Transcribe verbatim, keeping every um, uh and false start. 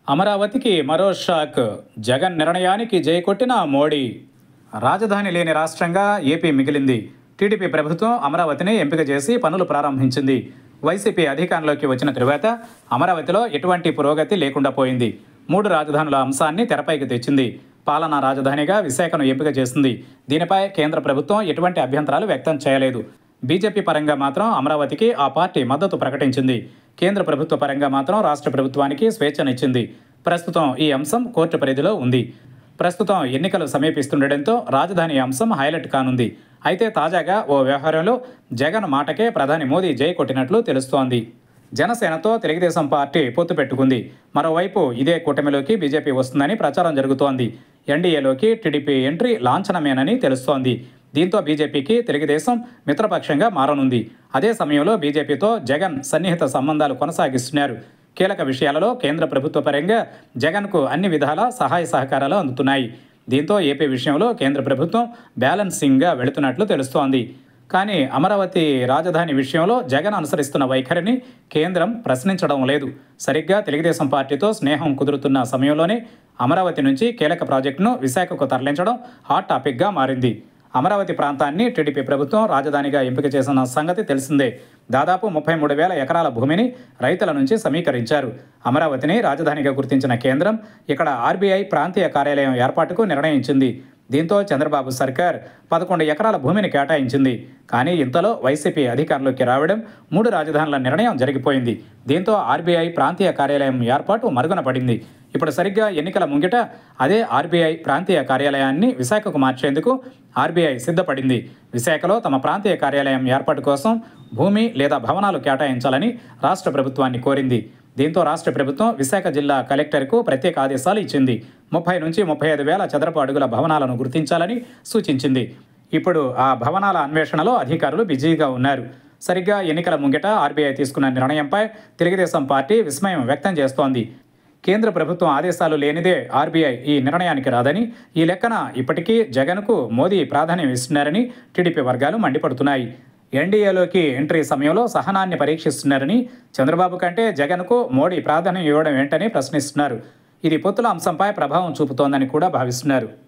అమరావతికి మరో షాక్. జగన్ నిర్ణయానికి జై కొట్టిన మోడీ. రాజధాని లేని రాష్ట్రంగా ఏపీ మిగిలింది. టీడీపీ ప్రభుత్వం అమరావతిని ఎంపిక చేసి పనులు ప్రారంభించింది. వైసీపీ అధికారంలోకి వచ్చిన తరువాత అమరావతిలో ఎటువంటి పురోగతి లేకుండా పోయింది. మూడు రాజధానుల అంశాన్ని తెరపైకి తెచ్చింది. పాలనా రాజధానిగా విశాఖను ఎంపిక చేసింది. దీనిపై కేంద్ర ప్రభుత్వం ఎటువంటి అభ్యంతరాలు వ్యక్తం చేయలేదు. బీజేపీ పరంగా మాత్రం అమరావతికి ఆ పార్టీ మద్దతు ప్రకటించింది. కేంద్ర ప్రభుత్వ పరంగా మాత్రం రాష్ట్ర ప్రభుత్వానికి స్వేచ్ఛనిచ్చింది. ప్రస్తుతం ఈ అంశం కోర్టు పరిధిలో ఉంది. ప్రస్తుతం ఎన్నికలు సమీపిస్తుండటంతో రాజధాని అంశం హైలైట్ కానుంది. అయితే తాజాగా ఓ వ్యవహారంలో జగన్ మాటకే ప్రధాని మోదీ జై కొట్టినట్లు తెలుస్తోంది. జనసేనతో తెలుగుదేశం పార్టీ పొత్తు పెట్టుకుంది. మరోవైపు ఇదే కూటమిలోకి బీజేపీ వస్తుందని ప్రచారం జరుగుతోంది. ఎన్డీఏలోకి టీడీపీ ఎంట్రీ లాంఛనమేనని తెలుస్తోంది. దీంతో బీజేపీకి తెలుగుదేశం మిత్రపక్షంగా మారనుంది. అదే సమయంలో బీజేపీతో జగన్ సన్నిహిత సంబంధాలు కొనసాగిస్తున్నారు. కీలక విషయాలలో కేంద్ర ప్రభుత్వ పరంగా జగన్కు అన్ని విధాల సహాయ సహకారాలు అందుతున్నాయి. దీంతో ఏపీ విషయంలో కేంద్ర ప్రభుత్వం బ్యాలెన్సింగ్గా వెళుతున్నట్లు తెలుస్తోంది. కానీ అమరావతి రాజధాని విషయంలో జగన్ అనుసరిస్తున్న వైఖరిని కేంద్రం ప్రశ్నించడం లేదు. సరిగ్గా తెలుగుదేశం పార్టీతో స్నేహం కుదురుతున్న సమయంలోనే అమరావతి నుంచి కీలక ప్రాజెక్టును విశాఖకు తరలించడం హాట్ టాపిక్గా మారింది. అమరావతి ప్రాంతాన్ని టీడీపీ ప్రభుత్వం రాజధానిగా ఎంపిక చేసిన సంగతి తెలిసిందే. దాదాపు ముప్పై మూడు వేల ఎకరాల భూమిని రైతుల నుంచి సమీకరించారు. అమరావతిని రాజధానిగా గుర్తించిన కేంద్రం ఇక్కడ ఆర్బీఐ ప్రాంతీయ కార్యాలయం ఏర్పాటుకు నిర్ణయించింది. దీంతో చంద్రబాబు సర్కార్ పదకొండు ఎకరాల భూమిని కేటాయించింది. కానీ ఇంతలో వైసీపీ అధికారంలోకి రావడం మూడు రాజధానుల నిర్ణయం జరిగిపోయింది. దీంతో ఆర్బీఐ ప్రాంతీయ కార్యాలయం ఏర్పాటు మరుగున పడింది. ఇప్పుడు సరిగ్గా ఎన్నికల ముంగిట అదే ఆర్బీఐ ప్రాంతీయ కార్యాలయాన్ని విశాఖకు మార్చేందుకు ఆర్బీఐ సిద్ధపడింది. విశాఖలో తమ ప్రాంతీయ కార్యాలయం ఏర్పాటు కోసం భూమి లేదా భవనాలు కేటాయించాలని రాష్ట్ర ప్రభుత్వాన్ని కోరింది. దీంతో రాష్ట్ర ప్రభుత్వం విశాఖ జిల్లా కలెక్టర్కు ప్రత్యేక ఆదేశాలు ఇచ్చింది. ముప్పై నుంచి ముప్పై ఐదు వేల చదరపు అడుగుల భవనాలను గుర్తించాలని సూచించింది. ఇప్పుడు ఆ భవనాల అన్వేషణలో అధికారులు బిజీగా ఉన్నారు. సరిగ్గా ఎన్నికల ముంగిట ఆర్బీఐ తీసుకున్న నిర్ణయంపై తెలుగుదేశం పార్టీ విస్మయం వ్యక్తం చేస్తోంది. కేంద్ర ప్రభుత్వం ఆదేశాలు లేనిదే ఆర్బీఐ ఈ నిర్ణయానికి రాదని, ఈ లెక్కన ఇప్పటికీ జగన్కు మోదీ ప్రాధాన్యం ఇస్తున్నారని టీడీపీ వర్గాలు మండిపడుతున్నాయి. ఎన్డీఏలోకి ఎంట్రీ సమయంలో సహనాన్ని పరీక్షిస్తున్నారని, చంద్రబాబు కంటే జగన్కు మోడీ ప్రాధాన్యం ఇవ్వడం ఏంటని ప్రశ్నిస్తున్నారు. ఇది పొత్తుల అంశంపై ప్రభావం చూపుతోందని కూడా భావిస్తున్నారు.